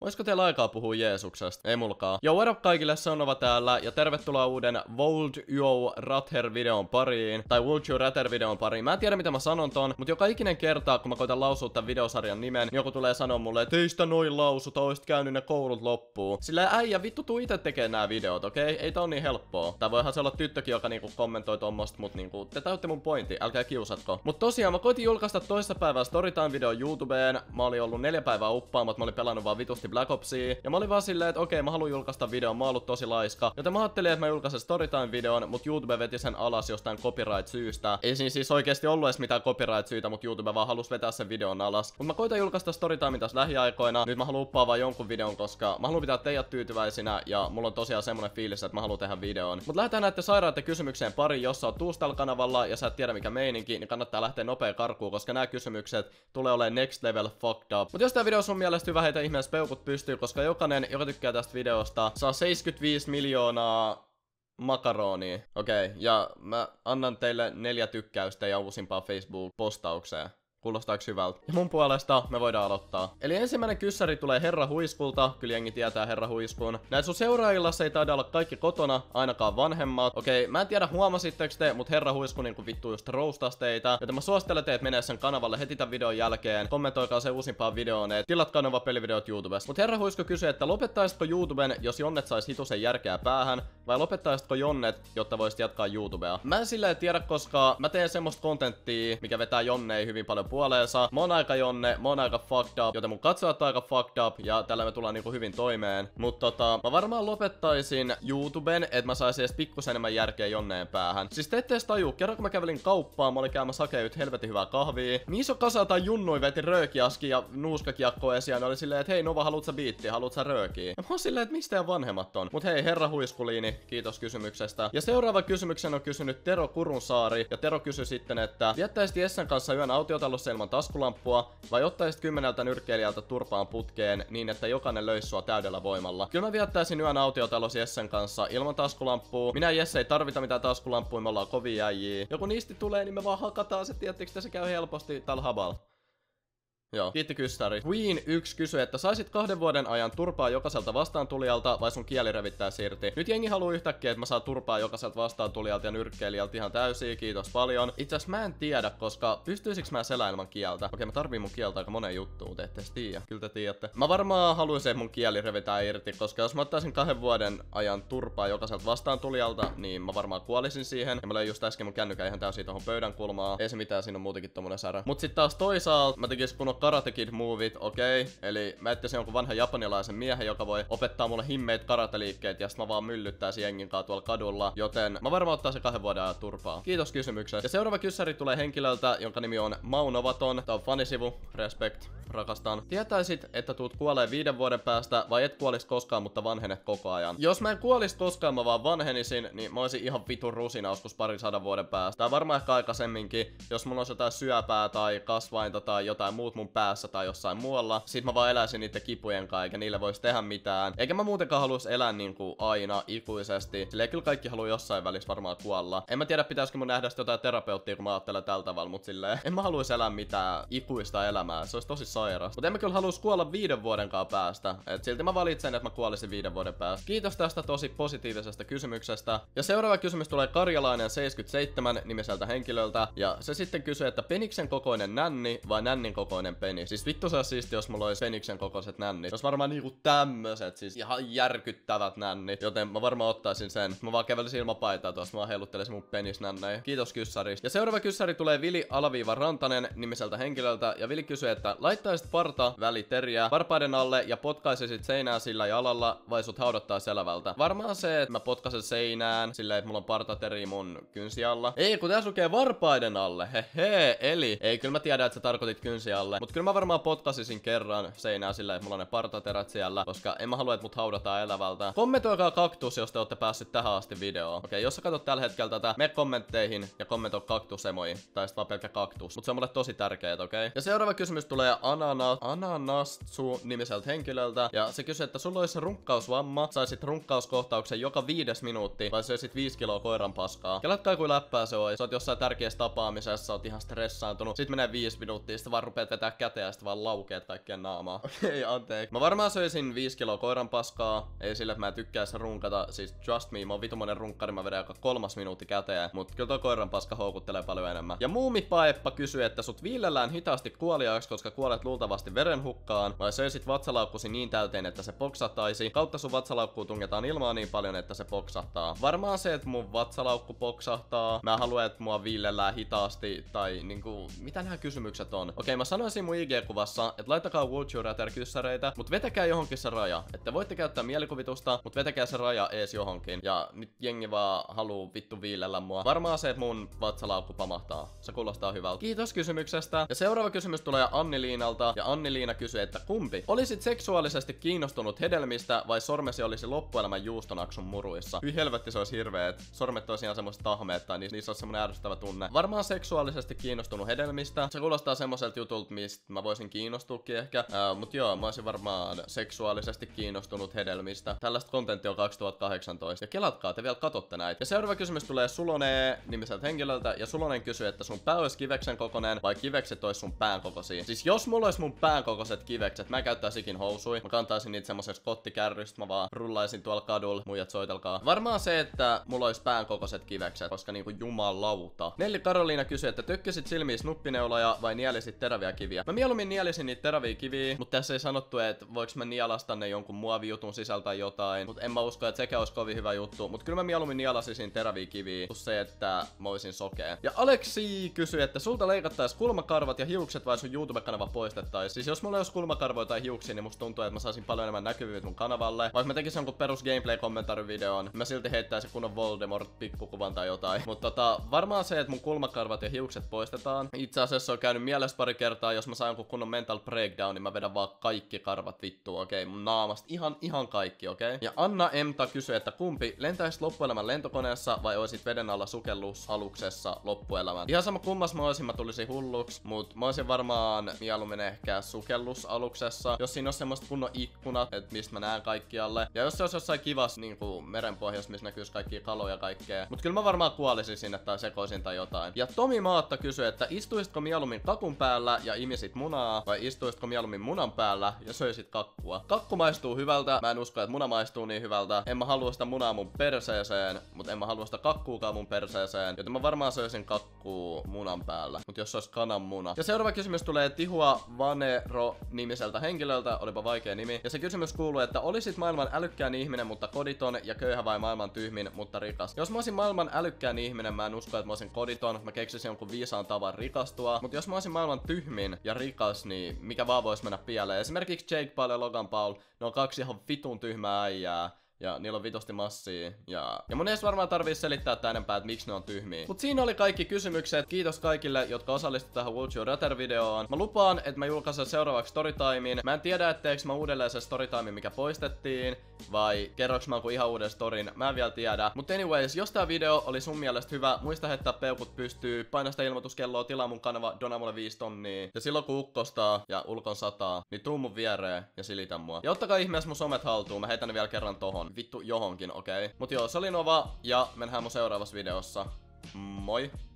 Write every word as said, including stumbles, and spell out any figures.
Oisko teillä aikaa puhua Jeesuksesta? Ei mulkaa. Yo, what up kaikille, se on Nova täällä, ja tervetuloa uuden Would You Rather videon pariin, tai Would You Rather videon pariin. Mä en tiedä mitä mä sanon ton, mutta joka ikinen kerta, kun mä koitan lausua tämän videosarjan nimen, niin joku tulee sanoa mulle, että teistä noin lausuta, oisit käynyt ne koulut loppuun. Sillä äijä, vittu tuu ite tekee nää videot, okei? Okay? Ei tää on niin helppoa. Tää voihan se olla tyttökin, joka niinku kommentoi tommosta, mut niinku, te täytte mun pointti, älkää kiusatko. Mut tosiaan, mä koitin julkaista toissa päivää Storytime video YouTubeen. Mä olin ollut neljä päivää uppaamat, mä olin pelannut vaan vitusti Black Opsia. Ja mä olin vaan silleen, että okei, okay, mä haluan julkaista videon, mä oon ollut tosi laiska. Joten mä ajattelin, että mä julkaisen Storytime-videon, mut YouTube veti sen alas jostain copyright-syystä. Ei siinä siis oikeesti ollut edes mitään copyright-syytä, mut YouTube vaan halusi vetää sen videon alas. Mut mä koitan julkaista Storytimein tässä lähiaikoina. Nyt mä haluan uppaa vaan jonkun videon, koska mä haluan pitää teidät tyytyväisinä. Ja mulla on tosiaan semmonen fiilis, että mä haluan tehdä videon. Mut lähdetään näette sairaiden kysymykseen pari, jos sä oot tuus tällä kanavalla ja sä et tiedä mikä meininki, niin kannattaa lähteä nopea karkuun, koska nämä kysymykset tulee olemaan next level fucked up. Mut jos tää video on sun mielestä hyvä, heitä ihmeessä peukut pystyy, koska jokainen, joka tykkää tästä videosta, saa seitsemänkymmentäviisi miljoonaa makaronia. Okei, okay, ja mä annan teille neljä tykkäystä ja uusimpaa Facebook-postaukseen. Kuulostaako hyvältä? Ja mun puolesta me voidaan aloittaa. Eli ensimmäinen kyssäri tulee Herra Huiskulta. Kyllä jengi tietää Herra Huiskun. Näet sun seuraajilla se ei taida olla kaikki kotona, ainakaan vanhemmat. Okei, mä en tiedä huomasitteko te, mut Herra Huisku niinku vittu just roustas teitä. Joten mä suosittelen teet menee sen kanavalle heti tämän videon jälkeen. Kommentoikaa se uusimpaan videoon, et tilatkaa Nova pelivideot YouTubesta. Mut Herra Huisku kysyy, että lopettaisitko YouTuben, jos Jonnet sais hitusen järkeä päähän? Vai lopettaisitko Jonnet, jotta voisit jatkaa YouTubea? Mä en silleen tiedä, koska mä teen semmoista kontenttia, mikä vetää Jonnei hyvin paljon puoleensa. Mä oon aika Jonne, mä oon aika fucked up, joten mun katsojat on aika fucked up, ja tällä me tullaan niinku hyvin toimeen. Mut tota, mä varmaan lopettaisin YouTuben, että mä saisin edes pikkusen enemmän järkeä Jonneen päähän. Siis te ette edes tajuu, kerran kun mä kävelin kauppaan, mä olin käymässä hakee yht helvetin hyvää kahvia. Niin iso kasa tai junnui veti röökiaski ja nuuskakiekkoa esiin, ja oli silleen, että hei Nova, haluut sä biittiä, haluut sä röökiä? Ja mä oon silleen, että mistä teidän vanhemmat on? Mut hei, Herra Huiskuliini, kiitos kysymyksestä. Ja seuraava kysymyksen on kysynyt Tero Kurunsaari, ja Tero kysyi sitten, että viettäisit Jessen kanssa yön autiotalossa ilman taskulamppua, vai ottaisit kymmeneltä nyrkkeilijältä turpaan putkeen niin, että jokainen löisi sua täydellä voimalla? Kyllä mä viettäisin yön autiotalossa Jessen kanssa ilman taskulamppua. Minä ja Jesse ei tarvita mitään taskulamppua, me ollaan kovia äijiä. Joku niistä tulee, niin me vaan hakataan se, tiettikö se käy helposti tällä haballa. Joo, kiitti kyssäri. Queen yksi kysyi, että saisit kahden vuoden ajan turpaa jokaiselta vastaantulijalta vai sun kieli revittää irti? Nyt jengi haluu yhtäkkiä, että mä saan turpaa jokaiselta vastaantulijalta ja nyrkkeilijältä ihan täysiä, kiitos paljon. Itse asiassa mä en tiedä, koska pystyisikö mä selää ilman kieltä? Okei, mä tarviin mun kieltä aika moneen juttuun, mutta ette tiedä. Kyllä te tiedätte. Mä varmaan haluaisin, että mun kieli revitään irti, koska jos mä ottaisin kahden vuoden ajan turpaa jokaiselta vastaantulijalta, niin mä varmaan kuolisin siihen. Ja mä löin just äsken mun kännykän ihan täysin tohon pöydän kulmaan. Ei se mitään, siinä on muutenkin tommonen särä. Mut sit taas toisaalta mä tekisin kun Karate Kid movit, okei. Okay. Eli mä etsisin jonkun vanhan japanilaisen miehen, joka voi opettaa mulle himmeet karateliikkeet ja sit mä vaan myllyttäisin jengin kaa tuolla kadulla. Joten mä varmaan ottaisin kahden vuoden ajan turpaa. Kiitos kysymyksestä. Ja seuraava kyssäri tulee henkilöltä, jonka nimi on Maunovaton. Tää on fanisivu. Respect. Rakastan. Tietäisit, että tuut kuolee viiden vuoden päästä vai et kuolis koskaan, mutta vanhenet koko ajan? Jos mä en kuolis koskaan, mä vaan vanhenisin, niin mä oisin ihan vitun rusina joskus parin sadan vuoden päästä. Tää varmaan ehkä aikaisemminkin, jos mulla olisi jotain syöpää tai kasvainta tai jotain muut mun päässä tai jossain muualla. Sit mä vaan eläisin niiden kipujen kanssa, eikä niille vois tehdä mitään. Eikä mä muutenkaan halus elää niinku aina ikuisesti. Silleen kyllä kaikki haluu jossain välissä varmaan kuolla. En mä tiedä pitäisikö mun nähdä jotain terapeuttia, kun mä ajattelen tällä tavalla, mut silleen en mä haluis elää mitään ikuista elämää. Se olisi tosi sairas. Mut en mä kyllä halus kuolla viiden vuodenkaan päästä. Et silti mä valitsen, että mä kuolisin viiden vuoden päästä. Kiitos tästä tosi positiivisesta kysymyksestä. Ja seuraava kysymys tulee Karjalainen seitsemänkymmentäseitsemän nimiseltä henkilöltä. Ja se sitten kysyy, että peniksen kokoinen nänni vai nännin kokoinen penis? Siis vittu se on siisti, jos mulla olisi peniksen kokoiset nännit. Se olisi varmaan niinku tämmöset, siis ihan järkyttävät nännit. Joten mä varmaan ottaisin sen. Mä vaan kävelisin ilman paitaa tuossa, mä vaan heiluttelisin mun penisnännejä. Kiitos kyssäri. Ja seuraava kyssäri tulee Vili Alaviiva Rantanen nimiseltä henkilöltä. Ja Vili kysyy, että laittaisit parta väliteriä varpaiden alle ja potkaisisit seinää sillä jalalla vai sut haudottaa selvältä? Varmaan se, että mä potkaisen seinään silleen, että mulla on partateri mun kynsi alla. Ei, kun tässä lukee varpaiden alle. Hehe, eli ei, kyllä mä tiedän, että sä tarkoitit kynsi alle. Mut kyllä mä varmaan potkasisin kerran seinää silleen, että mulla on ne partaterät siellä, koska en mä halua, että mut haudataan elävältä. Kommentoikaa kaktus, jos te olette päässyt tähän asti videoon. Okei, okay, jos sä katsot tällä hetkellä tätä, mene kommentteihin ja kommentoi kaktusemoji. Tai sit vaan pelkkä kaktus. Mut se on mulle tosi tärkeet, okei? Okay? Ja seuraava kysymys tulee Anana, Ananastsu nimiseltä henkilöltä. Ja se kysyi, että sulla olisi runkkausvamma, saisit runkkauskohtauksen joka viides minuutti, vai söisit viisi kiloa koiran paskaa. Kelatkaa kuin läppää se ois. Sä oot jossain tärkeässä tapaamisessa, oot ihan stressaantunut. Sitten menee viisi minuuttia, sitten vaan rupeat vetää käteen ja sitten vaan laukeet kaikkien naamaa. Okei, okay, anteeksi. Mä varmaan söisin viisi kiloa koiran paskaa. Ei sille, että mä tykkäis runkata. Siis trust me, mä oon vitumonen runkkari, mä vedän joka kolmas minuutti käteen. Mut kyllä toi koiran paska houkuttelee paljon enemmän. Ja Muumipaeppa kysyy, että sut viilellään hitaasti kuoliaaksi, koska kuolet luultavasti verenhukkaan. Vai söisit vatsalaukkusi niin täyteen, että se poksattaisi. Kautta sun vatsalaukkuun tungetaan ilmaa niin paljon, että se poksahtaa. Varmaan se, että mun vatsalaukku poksahtaa. Mä haluan, että mua viilellään hitaasti. Tai niinku, mitä nämä kysymykset on? Okei, mä sanoisin mun I G-kuvassa, että laittakaa Would You Rather -kyssäreitä, mut vetäkää johonkin se raja. Että voitte käyttää mielikuvitusta, mut vetäkää se raja ees johonkin. Ja nyt jengi vaan haluu vittu viilellä mua. Varmaan se, että mun vatsalaukku pamahtaa. Se kuulostaa hyvältä. Kiitos kysymyksestä. Ja seuraava kysymys tulee Anni-Liinalta. Ja Anni-Liina kysyy, että kumpi? Olisit seksuaalisesti kiinnostunut hedelmistä vai sormesi olisi loppuelämän juustonaksun muruissa? Hyi helvetti, se olisi hirveet. Sormet olisi ihan semmoista tahmeet tai niissä olisi semmonen ärsyttävä tunne. Varmaan seksuaalisesti kiinnostunut hedelmistä. Se kuulostaa semmoiselta jutulta, mistä mä voisin kiinnostuukin ehkä. Uh, mut joo, mä olisin varmaan seksuaalisesti kiinnostunut hedelmistä. Tällaista kontenttia on kaksituhattakahdeksantoista. Ja kelatkaa, te vielä katsotte näitä. Ja seuraava kysymys tulee Sulone nimiseltä henkilöltä. Ja Sulonen kysyy, että sun pää olisi kiveksen kokoinen vai kivekset olisi sun pään kokoisia. Siis jos mulla olisi mun pään kokoiset kivekset, mä käyttäisikin housui. Mä kantaisin niitä semmoisesta kottikärrystä, mä vaan rullaisin tuolla kadulla. Muijat soitelkaa. Varmaan se, että mulla olisi pään kokoiset kivekset, koska niinku jumalauta. Nelli Karoliina kysyy, että tykkäsit silmiä nuppineuloja vai nielisit teräviä kiviä? Mä mieluummin nielisin niitä teräviä kiviä, mutta tässä ei sanottu, että voiks mä nielasta ne jonkun muovijutun sisältä jotain. Mut en mä usko, että sekä olisi kovin hyvä juttu. Mut kyllä mä mieluummin nielasisin teräviä kiviä, plus se, että mä olisin sokea. Ja Aleksi kysyy, että sulta leikattais kulmakarvat ja hiukset vai sun YouTube-kanava poistettais. Siis jos mulla olisi kulmakarvoja tai hiuksia, niin musta tuntuu, että mä saisin paljon enemmän näkyvyyttä mun kanavalle. Vaikka mä tekisin jonkun perus gameplay-kommentaarivideon, mä silti heittäisin kunnon Voldemort-pikkukuvan tai jotain. Mutta tota, varmaan se, että mun kulmakarvat ja hiukset poistetaan. Itse asiassa on käynyt mielessä pari kertaa, jos mä saan jonkun kunnon mental breakdown, niin mä vedän vaan kaikki karvat vittuun, okei? Okay? Mun naamasta ihan, ihan kaikki, okei? Okay? Ja Anna Emta kysyy, että kumpi, lentäisit loppuelämän lentokoneessa vai oisit veden alla sukellusaluksessa loppuelämän? Ihan sama kummas mä oisin, mä tulisin hulluksi, mut mä oisin varmaan mieluummin ehkä sukellusaluksessa, jos siinä on semmoista kunnon ikkunat, että mistä mä näen kaikkialle. Ja jos se olisi jossain kivas niinku merenpohjassa, missä näkyisi kaikkia kaloja ja kaikkea. Mut kyllä mä varmaan kuolisin sinne tai sekoisin tai jotain. Ja Tomi Maatta kysyy, että istuisitko mieluummin kakun päällä ja imisit munaa, vai istuisitko mieluummin munan päällä ja söisit kakkua? Kakku maistuu hyvältä, mä en usko, että muna maistuu niin hyvältä. En mä halua sitä munaa mun perseeseen, mut en mä halua sitä kakkuukaan mun perseeseen, joten mä varmaan söisin kakkuu munan päällä. Mut jos se olisi kananmuna. Ja seuraava kysymys tulee Tihua Vanero nimiseltä henkilöltä, olipa vaikea nimi. Ja se kysymys kuuluu, että olisit maailman älykkään ihminen, mutta koditon ja köyhä vai maailman tyhmin, mutta rikas? Jos mä olisin maailman älykkään ihminen, mä en usko, että mä olisin koditon. Mä keksisin jonkun viisaan tavan rikastua. Mutta jos mä olisin maailman tyhmin ja rikas, niin mikä vaan vois mennä pieleen. Esimerkiksi Jake Paul ja Logan Paul, ne on kaksi ihan vitun tyhmää äijää. Ja niillä on vitosti massia. Ja, ja mun edes varmaan tarvii selittää tää enempää, että miksi ne on tyhmiä. Mut siinä oli kaikki kysymykset. Kiitos kaikille, jotka osallistuivat tähän Would You Rather -videoon. Mä lupaan, että mä julkaisen seuraavaksi storytimein. Mä en tiedä, etteikö mä uudelleen se storytimein, mikä poistettiin. Vai kerroks mä ihan uuden storin. Mä en vielä tiedä. Mut anyways, jos tää video oli sun mielestä hyvä, muista heittää peukut pystyy. Paina sitä ilmoituskelloa, tilaa mun kanava, dona mulle viisi tonnia. Ja silloin kun ukkostaa ja ulkon sataa, niin tuu mun viereen ja silitä mua. Ja ottakaa ihmeessä mun somet haltuun. Mä heitän ne vielä kerran tohon. Vittu johonkin, okei? Okay? Mut joo, se oli Nova ja mennään mun seuraavassa videossa. Moi!